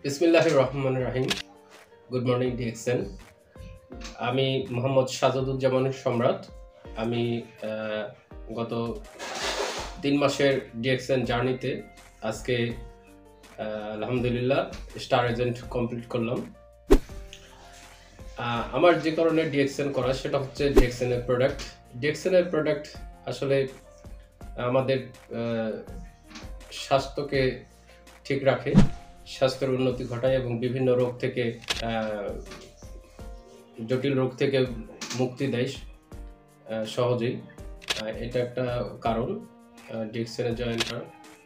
বিসমিল্লাহির রহমানির রহিম। Good morning DXN. আমি মোহাম্মদ সাজাদুজ্জামান সম্রাট। আমি গত 3 মাসের ডিএক্সএন জার্নিতে আজকে আলহামদুলিল্লাহ স্টার এজেন্ট কমপ্লিট করলাম। আমার যে কারণে ডিএক্সএন করা সেটা হচ্ছে ডিএক্সএনের প্রোডাক্ট। ডিএক্সএনের প্রোডাক্ট আসলে আমাদের স্বাস্থ্যকে ঠিক রাখে, স্বাস্থ্যের উন্নতি ঘটায় এবং বিভিন্ন রোগ থেকে জটিল রোগ থেকে মুক্তি দেয় সহজেই। এটা একটা কারণ ডিএক্সএনে জয়েন করা।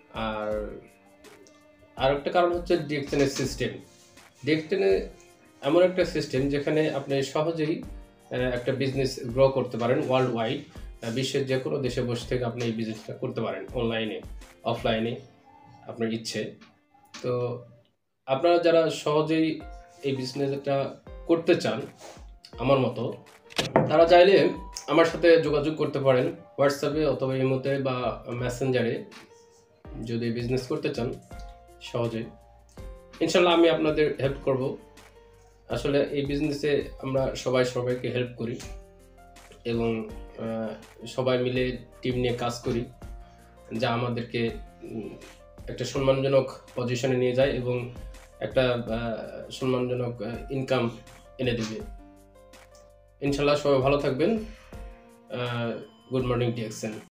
আর একটা কারণ হচ্ছে ডিএক্সএনের সিস্টেম। ডিএক্সএনে এমন একটা সিস্টেম যেখানে আপনি সহজেই একটা বিজনেস গ্রো করতে পারেন ওয়ার্ল্ড ওয়াইড। বিশ্বের যে কোনো দেশে বসে থেকে আপনি এই বিজনেসটা করতে পারেন, অনলাইনে অফলাইনে আপনার ইচ্ছে। তো আপনারা যারা সহজেই এই বিজনেসটা করতে চান আমার মতো, তারা চাইলে আমার সাথে যোগাযোগ করতে পারেন হোয়াটসঅ্যাপে অথবা ইমোতে বা মেসেঞ্জারে। যদি বিজনেস করতে চান সহজে, ইনশাল্লাহ আমি আপনাদের হেল্প করব। আসলে এই বিজনেসে আমরা সবাইকে হেল্প করি এবং সবাই মিলে টিম নিয়ে কাজ করি, যা আমাদেরকে একটা সম্মানজনক পজিশনে নিয়ে যায় এবং একটা সম্মানজনক ইনকাম এনে দেবে। ইনশাল্লাহ সবাই ভালো থাকবেন। Good morning DXN.